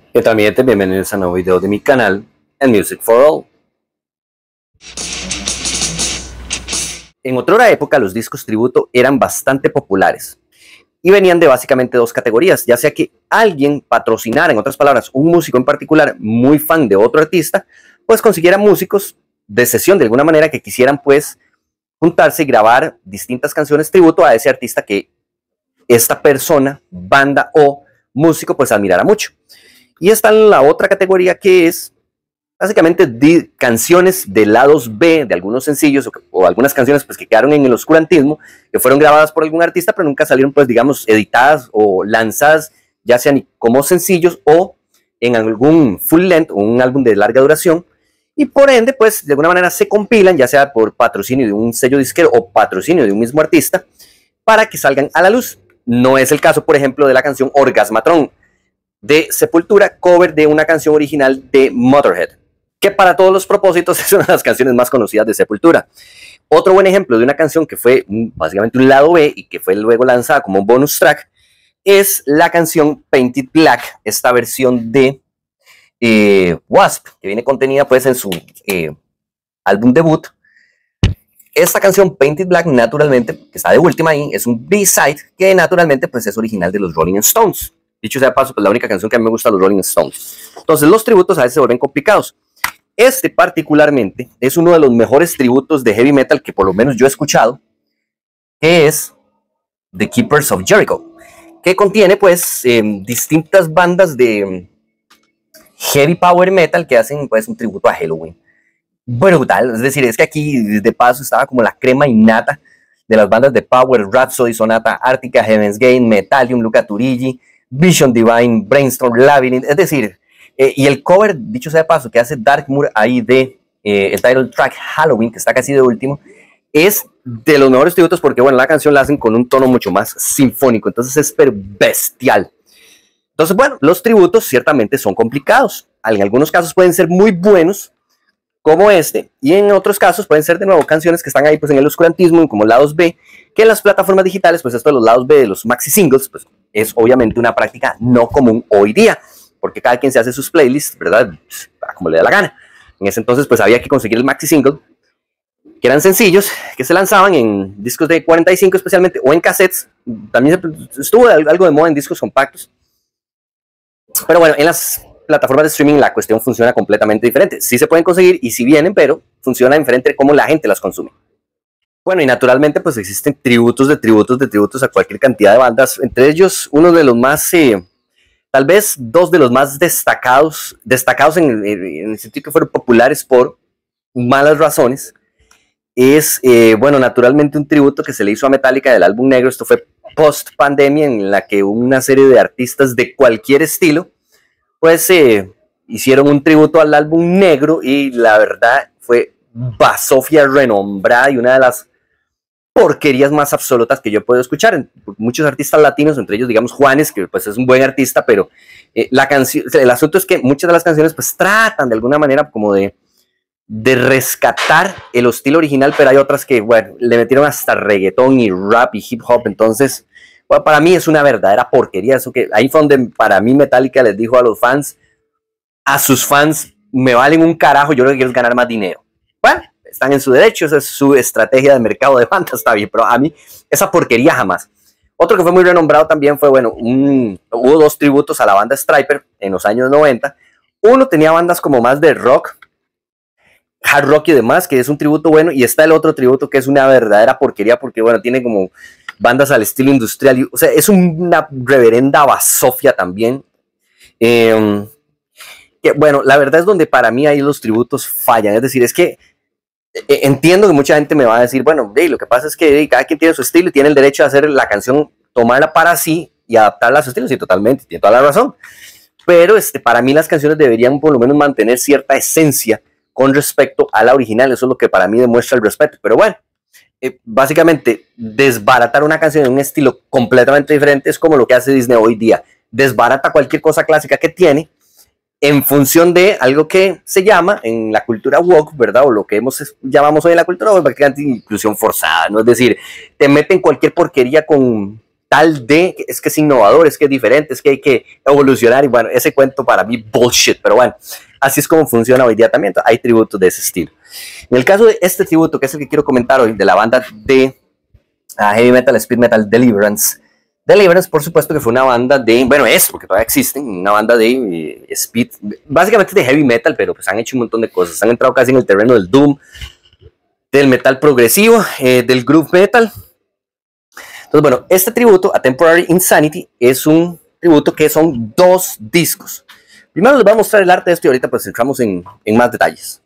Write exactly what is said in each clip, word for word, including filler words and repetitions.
¿Qué tal, mi gente? Bienvenidos a un nuevo video de mi canal, en Music for All. En otra época, los discos tributo eran bastante populares y venían de básicamente dos categorías, ya sea que alguien patrocinara, en otras palabras, un músico en particular muy fan de otro artista, pues consiguiera músicos de sesión de alguna manera que quisieran pues juntarse y grabar distintas canciones tributo a ese artista que esta persona, banda o músico pues admirara mucho. Y está en la otra categoría que es básicamente de canciones de lados B de algunos sencillos o, o algunas canciones pues que quedaron en el oscurantismo, que fueron grabadas por algún artista pero nunca salieron pues digamos editadas o lanzadas ya sean como sencillos o en algún full length o un álbum de larga duración, y por ende pues de alguna manera se compilan ya sea por patrocinio de un sello disquero o patrocinio de un mismo artista para que salgan a la luz. No es el caso por ejemplo de la canción Orgasmatron de Sepultura, cover de una canción original de Motorhead, que para todos los propósitos es una de las canciones más conocidas de Sepultura. Otro buen ejemplo de una canción que fue básicamente un lado B y que fue luego lanzada como un bonus track es la canción Painted Black, esta versión de eh, Wasp, que viene contenida pues en su eh, álbum debut. Esta canción Painted Black naturalmente, que está de última ahí, es un B-side que naturalmente pues es original de los Rolling Stones. Dicho sea de paso, pues la única canción que a mí me gusta de los Rolling Stones. Entonces los tributos a veces se vuelven complicados. Este particularmente es uno de los mejores tributos de heavy metal que por lo menos yo he escuchado, que es The Keepers of Jericho, que contiene pues eh, distintas bandas de heavy power metal que hacen pues un tributo a Helloween. Brutal, es decir, es que aquí de paso estaba como la crema innata de las bandas de power: Rhapsody, Sonata Ártica, Heaven's Gate, Metallium, Luca Turilli, Vision Divine, Brainstorm, Labyrinth, es decir, eh, y el cover, dicho sea de paso, que hace Darkmoor ahí de eh, el title track Halloween, que está casi de último, es de los mejores tributos porque, bueno, la canción la hacen con un tono mucho más sinfónico, entonces es pero bestial. Entonces, bueno, los tributos ciertamente son complicados, en algunos casos pueden ser muy buenos, como este, y en otros casos pueden ser de nuevo canciones que están ahí pues en el oscurantismo, como lados B, que en las plataformas digitales, pues esto de los lados B de los maxi singles, pues es obviamente una práctica no común hoy día, porque cada quien se hace sus playlists, ¿verdad? Como le da la gana. En ese entonces pues había que conseguir el maxi single, que eran sencillos, que se lanzaban en discos de cuarenta y cinco especialmente, o en cassettes. También estuvo algo de moda en discos compactos, pero bueno, en las plataformas de streaming la cuestión funciona completamente diferente. Sí se pueden conseguir y sí vienen, pero funciona diferente cómo la gente las consume. Bueno, y naturalmente pues existen tributos de tributos de tributos a cualquier cantidad de bandas, entre ellos uno de los más, eh, tal vez dos de los más destacados, destacados en, en el sentido que fueron populares por malas razones, es, eh, bueno, naturalmente un tributo que se le hizo a Metallica del álbum negro. Esto fue post pandemia, en la que una serie de artistas de cualquier estilo pues eh, hicieron un tributo al álbum negro y la verdad fue basofia renombrada y una de las porquerías más absolutas que yo puedo escuchar. Muchos artistas latinos, entre ellos digamos Juanes, que pues es un buen artista, pero eh, la canción, el asunto es que muchas de las canciones pues tratan de alguna manera como de, de rescatar el estilo original, pero hay otras que bueno, le metieron hasta reggaetón y rap y hip hop, entonces bueno, para mí es una verdadera porquería. Eso que ahí fue donde para mí Metallica les dijo a los fans, a sus fans, me valen un carajo, yo lo que quiero es ganar más dinero. Bueno, están en su derecho, esa es su estrategia de mercado de bandas, está bien, pero a mí esa porquería jamás. Otro que fue muy renombrado también fue, bueno, un, hubo dos tributos a la banda Stryper en los años noventa. Uno tenía bandas como más de rock, hard rock y demás, que es un tributo bueno, y está el otro tributo que es una verdadera porquería porque, bueno, tiene como bandas al estilo industrial, o sea, es una reverenda basofia también. Eh, que, bueno, la verdad es donde para mí ahí los tributos fallan, es decir, es que eh, entiendo que mucha gente me va a decir, bueno, hey, lo que pasa es que hey, cada quien tiene su estilo y tiene el derecho a hacer la canción, tomarla para sí y adaptarla a su estilo, sí, totalmente, tiene toda la razón, pero este, para mí las canciones deberían por lo menos mantener cierta esencia con respecto a la original. Eso es lo que para mí demuestra el respeto, pero bueno, Eh, básicamente desbaratar una canción en un estilo completamente diferente es como lo que hace Disney hoy día, desbarata cualquier cosa clásica que tiene en función de algo que se llama en la cultura woke, ¿verdad? O lo que hemos, llamamos hoy en la cultura woke, prácticamente inclusión forzada, ¿no? Es decir, te meten cualquier porquería con tal de, es que es innovador, es que es diferente, es que hay que evolucionar, y bueno, ese cuento para mí bullshit, pero bueno, así es como funciona hoy día también. Hay tributos de ese estilo. En el caso de este tributo, que es el que quiero comentar hoy, de la banda de uh, heavy metal, speed metal, Deliverance. Deliverance, por supuesto, que fue una banda de, bueno, es, porque todavía existen, una banda de eh, speed, básicamente de heavy metal, pero pues han hecho un montón de cosas, han entrado casi en el terreno del doom, del metal progresivo, eh, del groove metal. Entonces, bueno, este tributo a Temporary Insanity es un tributo que son dos discos. Primero les voy a mostrar el arte de esto y ahorita pues entramos en, en más detalles.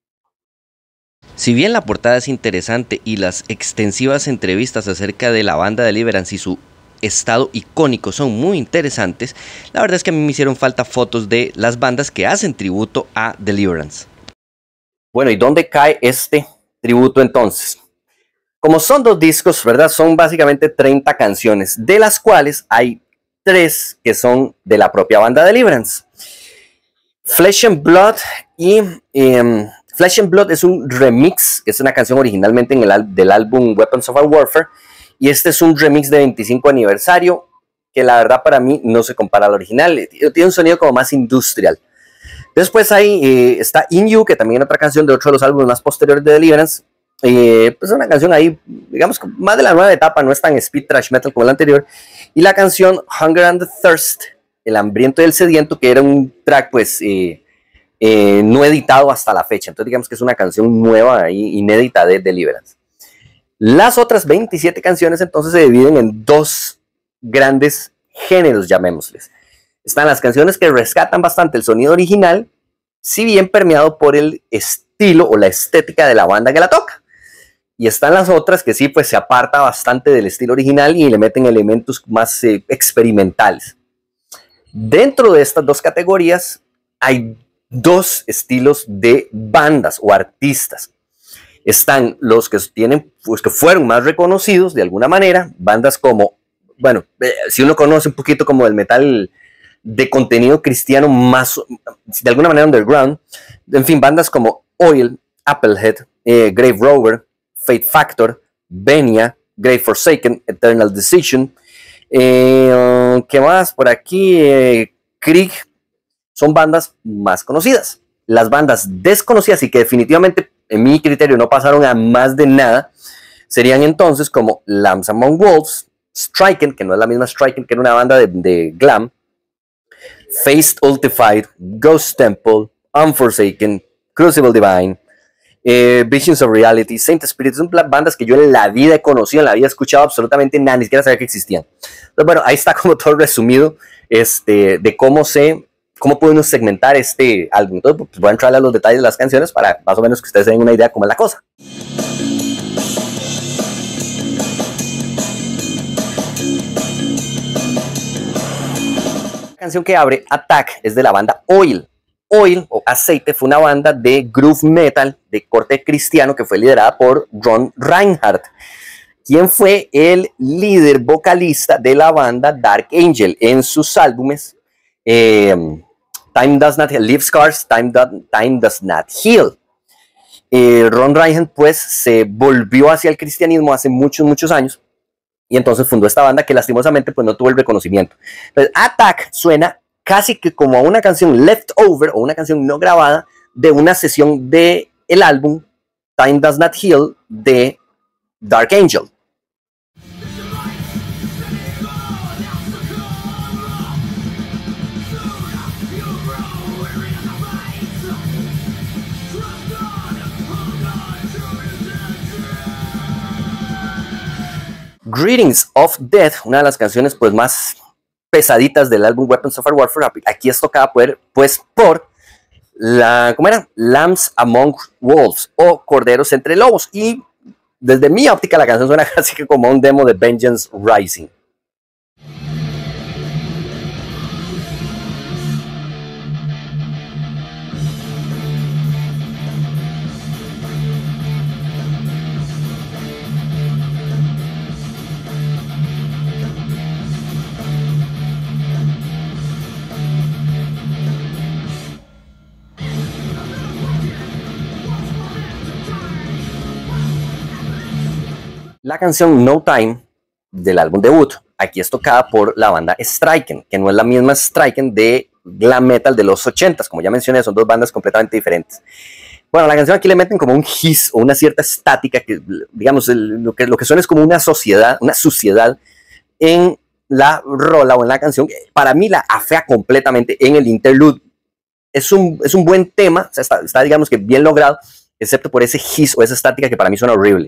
Si bien la portada es interesante y las extensivas entrevistas acerca de la banda Deliverance y su estado icónico son muy interesantes, la verdad es que a mí me hicieron falta fotos de las bandas que hacen tributo a Deliverance. Bueno, ¿y dónde cae este tributo entonces? Como son dos discos, ¿verdad? Son básicamente treinta canciones, de las cuales hay tres que son de la propia banda Deliverance. Flesh and Blood y um, Flesh and Blood es un remix, es una canción originalmente en el, del álbum Weapons of Our Warfare, y este es un remix de veinticinco aniversario, que la verdad para mí no se compara al original, tiene un sonido como más industrial. Después ahí eh, está In You, que también es otra canción de otro de los álbumes más posteriores de Deliverance. Eh, pues una canción ahí, digamos, más de la nueva etapa, no es tan speed thrash metal como la anterior. Y la canción Hunger and the Thirst, el hambriento y el sediento, que era un track pues eh, eh, no editado hasta la fecha. Entonces digamos que es una canción nueva e inédita de Deliverance. Las otras veintisiete canciones entonces se dividen en dos grandes géneros, llamémosles. Están las canciones que rescatan bastante el sonido original, si bien permeado por el estilo o la estética de la banda que la toca. Y están las otras que sí, pues se aparta bastante del estilo original y le meten elementos más eh, experimentales. Dentro de estas dos categorías hay dos estilos de bandas o artistas. Están los que tienen, pues que fueron más reconocidos de alguna manera, bandas como, bueno, eh, si uno conoce un poquito como el metal de contenido cristiano más, de alguna manera underground, en fin, bandas como Oil, Applehead, eh, Grave Rover, Fate Factor, Venia, Grave Forsaken, Eternal Decision, eh, ¿qué más? Por aquí, eh, Krieg, son bandas más conocidas. Las bandas desconocidas y que definitivamente, en mi criterio, no pasaron a más de nada, serían entonces como Lambs Among Wolves, Striken, que no es la misma Striken, que era una banda de, de glam, Faced Ultified, Ghost Temple, Unforsaken, Crucible Divine, eh, Visions of Reality, Saint Spirit. Son bandas que yo en la vida he conocido, en la vida he escuchado absolutamente nada, ni siquiera sabía que existían. Entonces, bueno, ahí está como todo resumido este, de cómo se, cómo podemos segmentar este álbum. Entonces, pues voy a entrar a los detalles de las canciones para más o menos que ustedes den una idea de cómo es la cosa. La canción que abre Attack es de la banda Oil. Oil o Aceite fue una banda de groove metal de corte cristiano que fue liderada por Ron Reinhardt, quien fue el líder vocalista de la banda Dark Angel en sus álbumes eh, Time Does Not Heal, Leave Scars, Time, Do, Time Does Not Heal. Eh, Ron Reinhardt pues se volvió hacia el cristianismo hace muchos, muchos años y entonces fundó esta banda que lastimosamente pues no tuvo el reconocimiento. Entonces, Attack suena casi que como a una canción leftover o una canción no grabada de una sesión de el álbum Time Does Not Heal de Dark Angel. Greetings of Death, una de las canciones pues más pesaditas del álbum Weapons of Our Warfare, aquí es tocada por, pues por la, ¿cómo era? Lambs Among Wolves o Corderos entre Lobos, y desde mi óptica la canción suena casi que como un demo de Vengeance Rising. La canción No Time del álbum debut. Aquí es tocada por la banda Striken, que no es la misma Striken de glam metal de los ochentas, como ya mencioné, son dos bandas completamente diferentes. Bueno, la canción aquí le meten como un hiss o una cierta estática, que digamos, el, lo, que, lo que suena es como una sociedad, una suciedad en la rola o en la canción. Para mí la afea completamente en el interlude. Es un, es un buen tema, o sea, está, está digamos que bien logrado, excepto por ese hiss o esa estática que para mí suena horrible.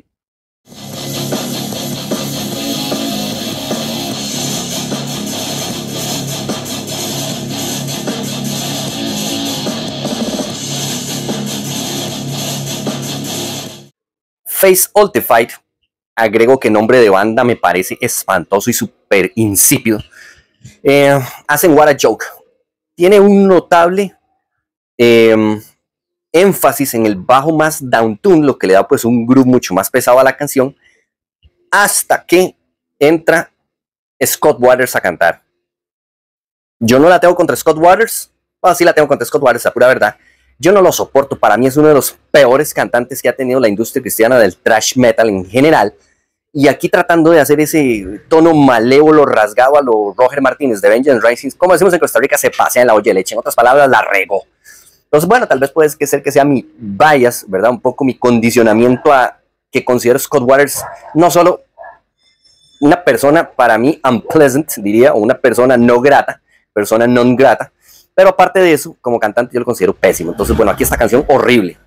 Face Ultified, agrego que nombre de banda me parece espantoso y súper insípido. Eh, hacen What a Joke. Tiene un notable eh, énfasis en el bajo más downtune, lo que le da pues un groove mucho más pesado a la canción, hasta que entra Scott Waters a cantar. Yo no la tengo contra Scott Waters, o sí la tengo contra Scott Waters, la pura verdad. Yo no lo soporto, para mí es uno de los peores cantantes que ha tenido la industria cristiana del thrash metal en general. Y aquí tratando de hacer ese tono malévolo, rasgado a lo Roger Martínez de Vengeance Rising, como decimos en Costa Rica, se pasea en la olla de leche. En otras palabras, la regó. Entonces, bueno, tal vez puede ser que sea mi bias, ¿verdad? Un poco mi condicionamiento a que considero Scott Waters no solo una persona para mí unpleasant, diría, o una persona no grata, persona non grata, pero aparte de eso, como cantante yo lo considero pésimo. Entonces, bueno, aquí esta canción horrible.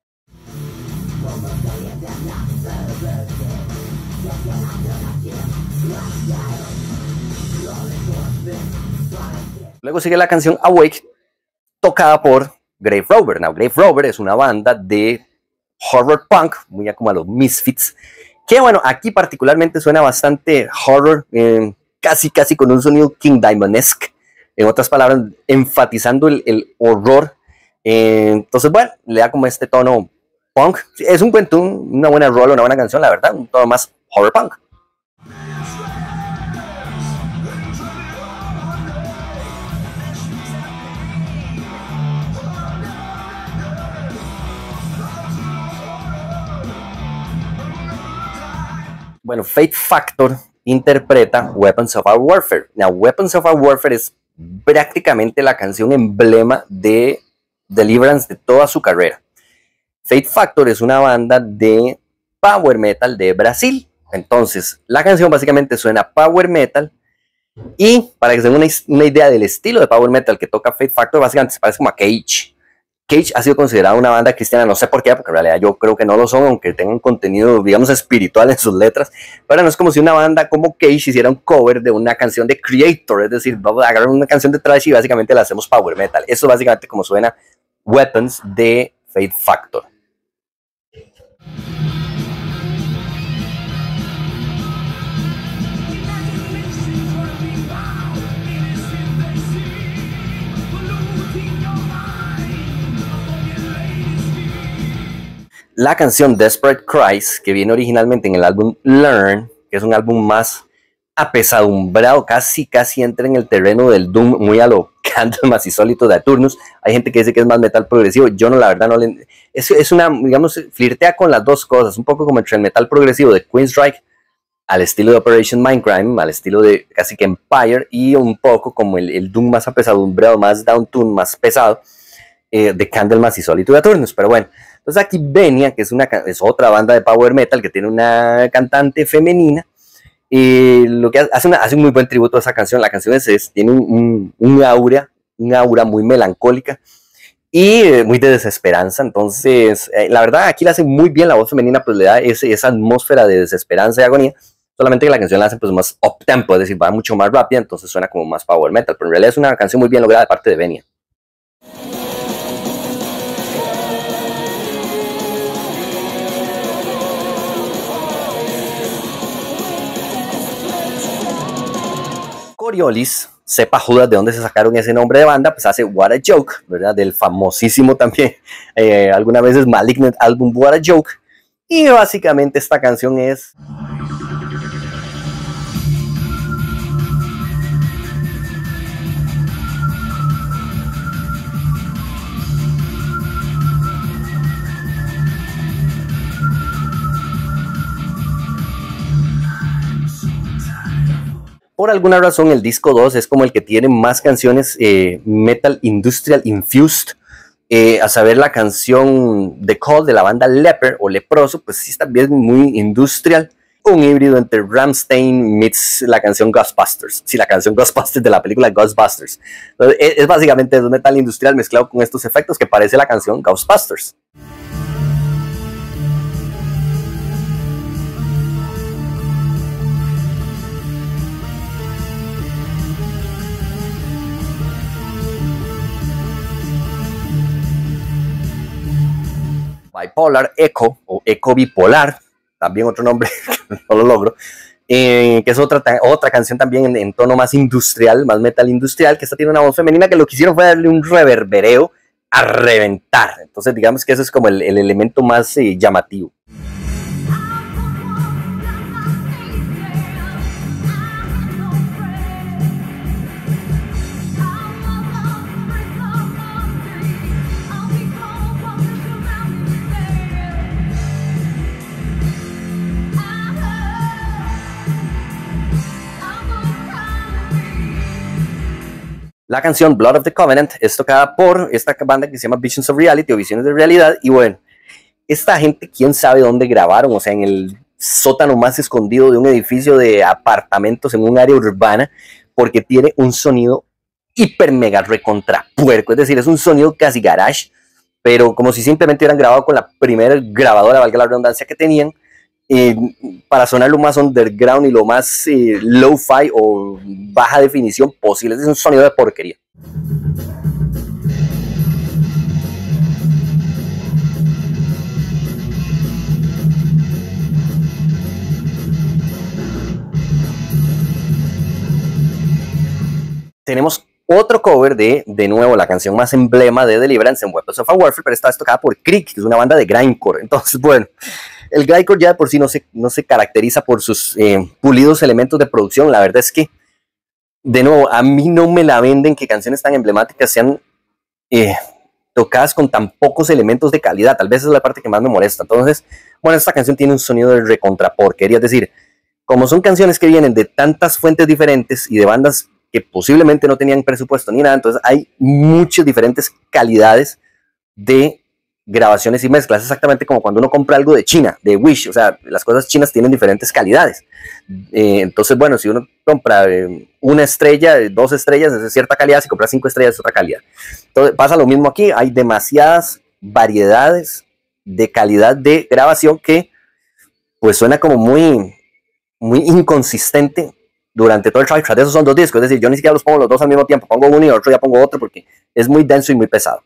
Luego sigue la canción Awake, tocada por Grave Rover. Now, Grave Rover es una banda de horror punk, muy como a los Misfits, que bueno, aquí particularmente suena bastante horror, eh, casi casi con un sonido King Diamond-esque. En otras palabras, enfatizando el, el horror. Eh, entonces, bueno, le da como este tono punk. Es un buen tune, una buena rola, una buena canción, la verdad. Un tono más horror punk. Bueno, Fate Factor interpreta Weapons of Our Warfare. Now, Weapons of Our Warfare es prácticamente la canción emblema de Deliverance de toda su carrera. Fate Factor es una banda de power metal de Brasil. Entonces, la canción básicamente suena power metal, y para que se den una, una idea del estilo de power metal que toca Fate Factor, básicamente se parece como a Cage. Cage ha sido considerada una banda cristiana, no sé por qué, porque en realidad yo creo que no lo son, aunque tengan contenido, digamos, espiritual en sus letras. Pero no es como si una banda como Cage hiciera un cover de una canción de Creator, es decir, vamos a agarrar una canción de thrash y básicamente la hacemos power metal. Eso es básicamente como suena Weapons de Fate Factor. La canción Desperate Cries, que viene originalmente en el álbum Learn, que es un álbum más apesadumbrado, casi casi entra en el terreno del doom, muy a lo Candlemas y Sólitos de Aturnus. Hay gente que dice que es más metal progresivo, yo no, la verdad no le... Es, es una, digamos, flirtea con las dos cosas, un poco como entre el metal progresivo de Queensryche, al estilo de Operation Mindcrime, al estilo de casi que Empire, y un poco como el, el doom más apesadumbrado, más downtune, más pesado, eh, de Candlemas y Sólitos de Aturnus. Pero bueno, entonces aquí Venia, que es, una, es otra banda de power metal que tiene una cantante femenina, y lo que hace, una, hace un muy buen tributo a esa canción. La canción es, es tiene un, un, un aura, un aura muy melancólica y eh, muy de desesperanza. Entonces, eh, la verdad, aquí la hace muy bien la voz femenina, pues le da ese, esa atmósfera de desesperanza y agonía. Solamente que la canción la hace pues más up tempo, es decir, va mucho más rápida, entonces suena como más power metal, pero en realidad es una canción muy bien lograda de parte de Venia. Coriolis, sepa Judas de dónde se sacaron ese nombre de banda, pues hace What a Joke, ¿verdad? Del famosísimo también, eh, algunas veces Malignant álbum What a Joke. Y básicamente esta canción es... por alguna razón el disco dos es como el que tiene más canciones eh, metal industrial infused. Eh, a saber, la canción The Call de la banda Leper o Leproso, pues sí está bien muy industrial. Un híbrido entre Rammstein meets la canción Ghostbusters. Sí, la canción Ghostbusters de la película Ghostbusters. Entonces, es, es básicamente un metal industrial mezclado con estos efectos que parece la canción Ghostbusters. Bipolar Echo o Echo Bipolar, también otro nombre que no lo logro, eh, que es otra, otra canción también en, en tono más industrial, más metal industrial, que esta tiene una voz femenina que lo que hicieron fue darle un reverbereo a reventar. Entonces digamos que ese es como el, el elemento más eh, llamativo. La canción Blood of the Covenant es tocada por esta banda que se llama Visions of Reality o Visiones de Realidad. Y bueno, esta gente, quién sabe dónde grabaron, o sea, en el sótano más escondido de un edificio de apartamentos en un área urbana, porque tiene un sonido hiper mega recontra puerco. Es decir, es un sonido casi garage, pero como si simplemente hubieran grabado con la primera grabadora, valga la redundancia, que tenían. Eh, para sonar lo más underground y lo más eh, low-fi o baja definición posible. Es un sonido de porquería. Tenemos otro cover de, de nuevo, la canción más emblema de Deliverance en Weapons of Warfare, pero esta vez tocada por Creek, que es una banda de grindcore. Entonces, bueno, el grindcore ya de por sí no se, no se caracteriza por sus eh, pulidos elementos de producción. La verdad es que, de nuevo, a mí no me la venden que canciones tan emblemáticas sean eh, tocadas con tan pocos elementos de calidad. Tal vez esa es la parte que más me molesta. Entonces, bueno, esta canción tiene un sonido de recontraporquería. Es decir, como son canciones que vienen de tantas fuentes diferentes y de bandas que posiblemente no tenían presupuesto ni nada, entonces hay muchas diferentes calidades de grabaciones y mezclas, exactamente como cuando uno compra algo de China, de Wish. O sea, las cosas chinas tienen diferentes calidades. Eh, entonces, bueno, si uno compra eh, una estrella, dos estrellas es de cierta calidad, si compra cinco estrellas es otra calidad. Entonces pasa lo mismo aquí, hay demasiadas variedades de calidad de grabación que pues suena como muy, muy inconsistente durante todo el track. De esos son dos discos, es decir, yo ni siquiera los pongo los dos al mismo tiempo, pongo uno y otro, ya pongo otro porque es muy denso y muy pesado.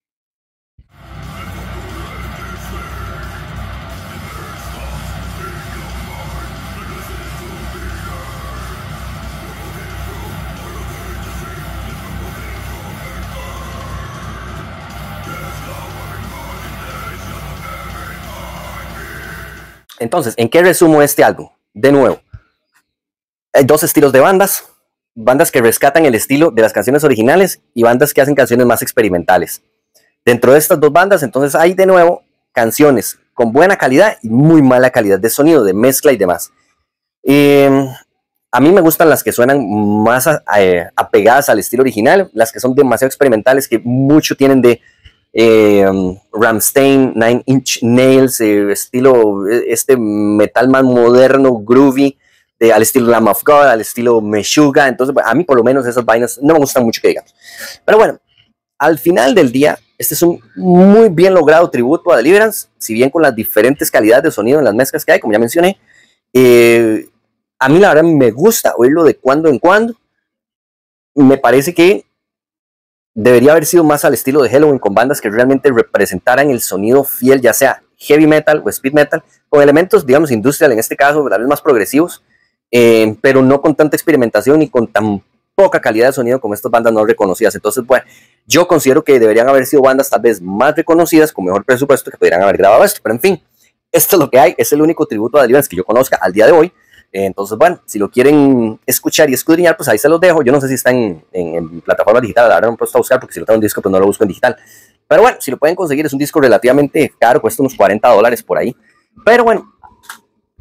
Entonces, ¿en qué resumo este álbum? De nuevo, hay dos estilos de bandas, bandas que rescatan el estilo de las canciones originales y bandas que hacen canciones más experimentales. Dentro de estas dos bandas, entonces, hay de nuevo canciones con buena calidad y muy mala calidad de sonido, de mezcla y demás. Eh, a mí me gustan las que suenan más a, a, apegadas al estilo original, las que son demasiado experimentales, que mucho tienen de Eh, um, Rammstein, Nine Inch Nails, eh, estilo, este metal más moderno, groovy, de, al estilo Lamb of God, al estilo Meshuggah. Entonces, a mí por lo menos esas vainas no me gustan mucho, que digamos. Pero bueno, al final del día, este es un muy bien logrado tributo a Deliverance, si bien con las diferentes calidades de sonido en las mezclas que hay, como ya mencioné. Eh, a mí la verdad me gusta oírlo de cuando en cuando. Me parece que debería haber sido más al estilo de Helloween, con bandas que realmente representaran el sonido fiel, ya sea heavy metal o speed metal, con elementos, digamos, industrial en este caso, tal vez más progresivos, eh, pero no con tanta experimentación ni con tan poca calidad de sonido como estas bandas no reconocidas. Entonces, bueno, yo considero que deberían haber sido bandas tal vez más reconocidas, con mejor presupuesto, que pudieran haber grabado esto. Pero en fin, esto es lo que hay, es el único tributo a Deliverance que yo conozca al día de hoy. Entonces, bueno, si lo quieren escuchar y escudriñar, pues ahí se los dejo. Yo no sé si está en, en, en plataformas digitales, la verdad no me he puesto a buscar, porque si lo tengo en disco, pues no lo busco en digital. Pero bueno, si lo pueden conseguir, es un disco relativamente caro, cuesta unos cuarenta dólares por ahí. Pero bueno,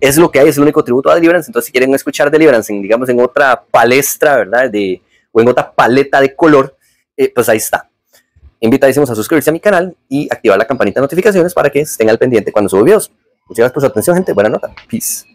es lo que hay, es el único tributo a Deliverance. Entonces, si quieren escuchar Deliverance, en, digamos, en otra palestra, ¿verdad? De, o en otra paleta de color, eh, pues ahí está. Invitadísimos a suscribirse a mi canal y activar la campanita de notificaciones para que estén al pendiente cuando subo videos. Muchas gracias por su atención, gente. Buena nota. Peace.